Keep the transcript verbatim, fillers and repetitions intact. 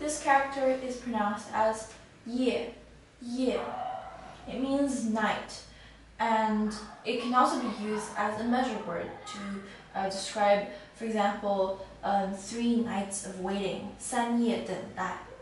this character is pronounced as ye, ye. It means night, and it can also be used as a measure word to uh, describe, for example, um, three nights of waiting, 三夜等待.